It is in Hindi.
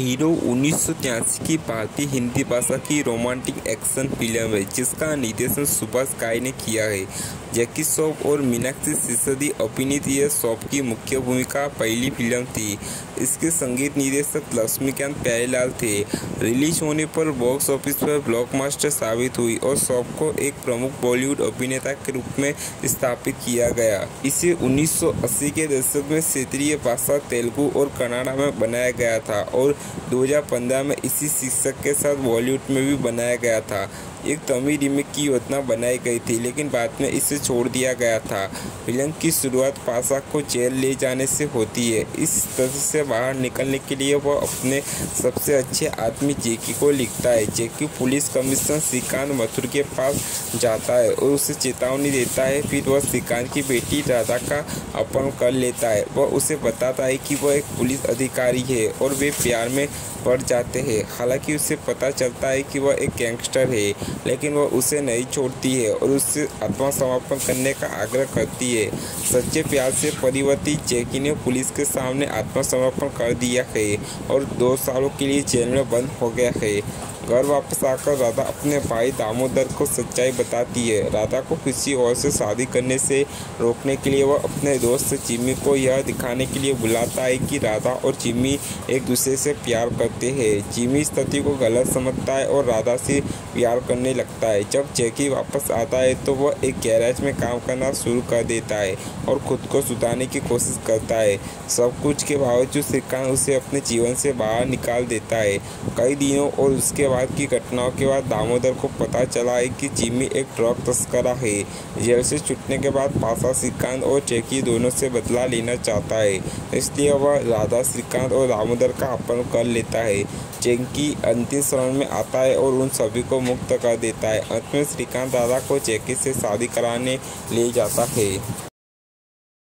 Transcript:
हीरो 1983 की भारतीय हिंदी भाषा की रोमांटिक एक्शन फिल्म है जिसका निर्देशन सुभाष घई ने किया है। जैकी श्रॉफ और मीनाक्षी सिसोदिया अभिनीत यह श्रॉफ की मुख्य भूमिका पहली फिल्म थी। इसके संगीत निर्देशक लक्ष्मीकांत प्यारेलाल थे। रिलीज होने पर बॉक्स ऑफिस पर ब्लॉकबस्टर साबित हुई और श्रॉफ को एक प्रमुख बॉलीवुड अभिनेता के रूप में स्थापित किया गया। इसे 1980 के दशक में क्षेत्रीय भाषा तेलुगु और कन्नड़ा में बनाया गया था और 2015 में इसी शीर्षक के साथ बॉलीवुड में भी बनाया गया था। एक तमिल रीमेक की योजना बनाई गई थी लेकिन बाद में इसे छोड़ दिया गया था। फिल्म की शुरुआत पाशा को जेल ले जाने से होती है। इस तरह से बाहर निकलने के लिए वह अपने सबसे अच्छे आदमी जैकी को लिखता है। Jackie police commissioner Shrikant Mathur के पास जाता है और उसे चेतावनी देता है। फिर वह श्रीकांत की बेटी राधा का अपहरण कर लेता है। वह उसे बताता है कि वह एक पुलिस अधिकारी है और वे प्यार में पड़ जाते हैं। हालांकि उसे पता चलता है कि वह एक गैंगस्टर है, लेकिन वह उसे नहीं छोड़ती है और उससे आत्मसमर्पण करने का आग्रह करती है। सच्चे प्यार से परिवर्तित जैकी ने पुलिस के सामने आत्मसमर्पण कर दिया है और 2 सालों के लिए जेल में बंद हो गया है। घर वापस आकर राधा अपने भाई दामोदर को सच्चाई बताती है। राधा को किसी और से शादी करने से रोकने के लिए वह अपने दोस्त जिमी को यह दिखाने के लिए बुलाता है कि राधा और जिमी एक दूसरे से प्यार करते हैं। जिमी इस तथ्य को गलत समझता है और राधा से प्यार करने लगता है। जब जैकी वापस आता है तो वह एक गैरेज में काम करना शुरू कर देता है और खुद को सुधारने की कोशिश करता है। सब कुछ के बावजूद श्रीकांत उसे अपने जीवन से बाहर निकाल देता है। कई दिनों और उसके बाद की घटनाओं के बाद दामोदर को पता चला है कि जिमी एक ड्रग तस्करा है। जेल से छूटने के बाद पाशा श्रीकांत और जैकी दोनों से बदला लेना चाहता है, इसलिए वह राधा, श्रीकांत और दामोदर का अपहरण कर लेता है। जैकी अंतिम शरण में आता है और उन सभी को मुक्त कर देता है। अंत में श्रीकांत राधा को जैकी से शादी कराने ले जाता है।